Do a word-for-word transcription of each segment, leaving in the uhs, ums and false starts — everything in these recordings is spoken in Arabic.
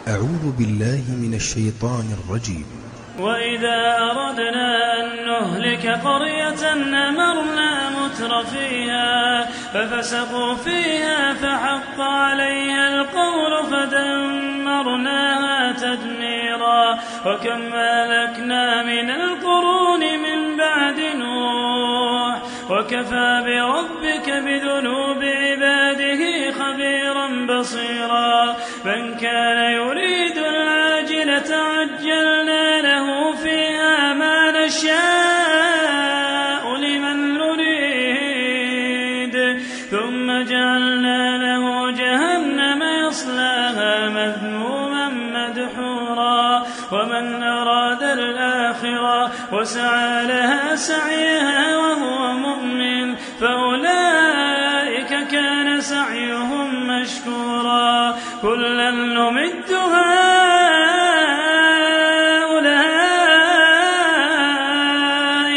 أعوذ بالله من الشيطان الرجيم. وإذا أردنا أن نهلك قرية أمرنا متر فيها ففسقوا فيها فحق عليها القول فدمرناها تدميرا. وكم أهلكنا من القرون من بعد نوح وكفى بربك بذنوب عباده خبيرا بصيرا. من كان يريد العاجلة عجلنا له فيها ما نشاء لمن نريد ثم جعلنا له جهنم يصلاها مذموما مدحورا. ومن أراد الآخرة وسعى لها سعيها وهو مؤمن فأولئك كان سعيهم مشكورا. كلا نمد هؤلاء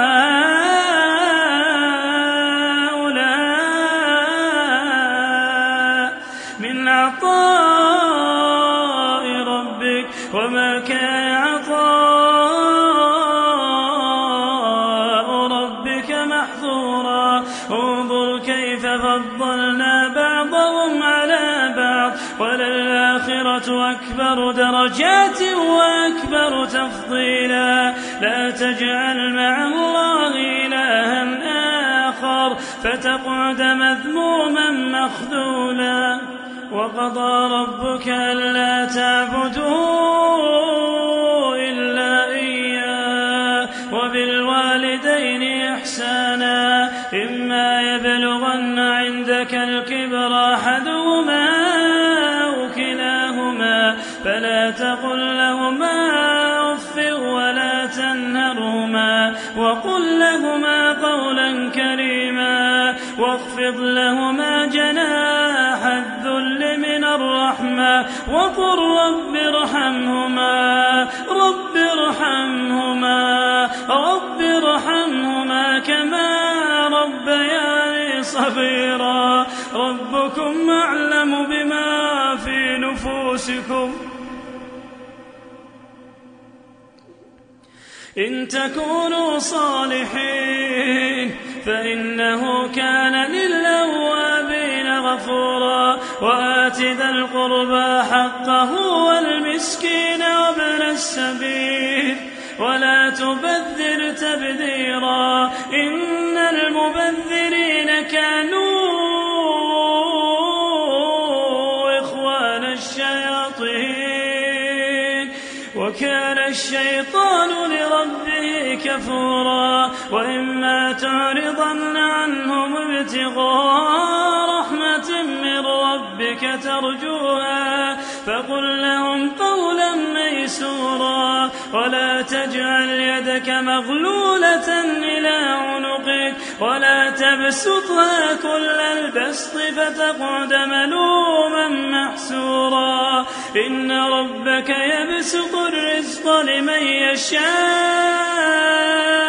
وهؤلاء من عطاء ربك وما كان عطاء ربك محظورا. انظر كيف فضلنا بعضهم على بعض وللآخرة أكبر درجات وأكبر تفضيلا. لا تجعل مع الله إلها آخر فتقعد مذموما مخذولا. وقضى ربك ألا تعبدوا إلا إياه وبالوالدين إحسانا. إما يبلغن عندك الكبر أحدهما أو كلاهما فلا تقل لهما أف ولا تنهرهما وقل لهما قولا كريما واخفض لهما جناح الذل من الرحمة وقل رب ارحمهما رب ارحمهما رب ارحمهما كما ربياني صغيرا. ربكم أعلم بما في نفوسكم إن تكونوا صالحين فإنه كان للأوابين غفورا. وآت ذا القربى حقه والمسكين وابن السبيل ولا تبذر تبذيرا إن المبذرين كانوا إخوان الشياطين وكان الشيطان لربه كفورا. وإما تعرضن عنهم ابتغاء رحمة من ربك ترجوها فقل لهم قولا ميسورا. ولا تجعل يدك مغلولة إلى عنقك ولا تبسطها كل البسط فتقعد ملوما محسورا. إن ربك يبسط الرزق لمن يشاء